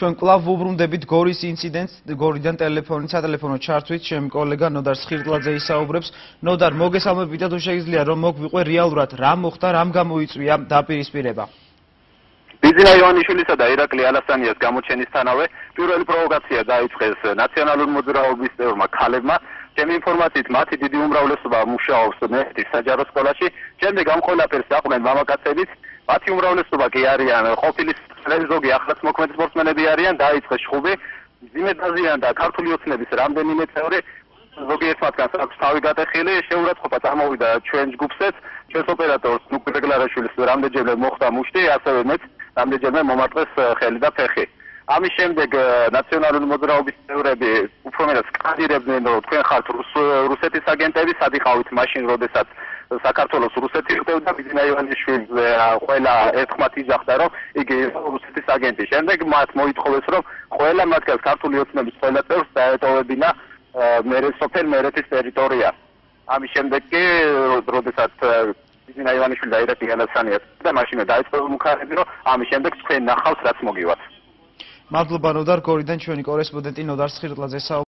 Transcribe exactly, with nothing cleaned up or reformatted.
ჩვენ კვლავ ვუბრუნდებით გორის ინციდენტს, გორიდან ტელეფონით, სატელეფონო ჩართვით, ჩემი კოლეგა ნოდარ სხირტლაძე ისაუბრებს. ნოდარ, მოგესალმებით და თუ შეგიძლია რომ მოგვიყვე რეალურად რა მოხდა, რამ გამოიწვია დაპირისპირება. ბიზნა ივანიშვილისა და ირაკლი ალასანიას გამოჩენისთანავე პირველი პროვოკაცია დაიწყეს ნაციონალური მოძრაობის წევრმა ქალებმა. ჩემი ინფორმაციით მათი დიდი უმრავლესობა მუშაობს მეხეთის საჯარო სკოლაში. შემდეგ ამ ყველაფერს აყვნენ მამაკაცებიც. მათი უმრავლესობა კი არიან ყოფილი ზოგი ახლაც მოქმედი სპორტსმენები არიან. დაიწყეს შხუბი. ზიმედაზიან და ქართული ოცნების რამდენიმე წევრი ზოგიერთ მათგანს აქვს თავი გატეხილი. შეურაცხყოფა წარმოვიდა ჩვენ ჯგუფსაც. ჩვენს ოპერატორს ნუკ დეკლარაშვილის რამდენჯერმე მოხდა მუშტი, ასევე მეც რამდენჯერმე მომარტყეს ხელი და ფეხი. ამის შემდეგ ნაციონალური მოძრაობის წევრები უფრო მეტად სკანდირებდნენ, რომ თქვენ ხართ რუსეთის აგენტები, სად იყავით მაშინ, როდესაც საქართველოს რუსეთი ხვდებდა, ბიზნა ივანიშვილს ყველა ერთხმად იძახდა, რომ იგი რუსეთის აგენტი. შემდეგ მათ მოითხოვეს, რომ ყველა მათგანს ქართული ოცნების ყველა წევრს დაეტოვებინა სოფელ მერეთის ტერიტორია. ამის შემდეგ კი, როდესაც ბიზნა ივანიშვილი და ირაკლი ალასანიას და მაშინვე დაიწყო მუქარები, რომ ამის შემდეგ თქვენ ნახავს რაც მოგივათ. მადლობა ნოდარ, გორიდან ჩვენი კორესპონდენტი ნოდარ სხირტლაძე.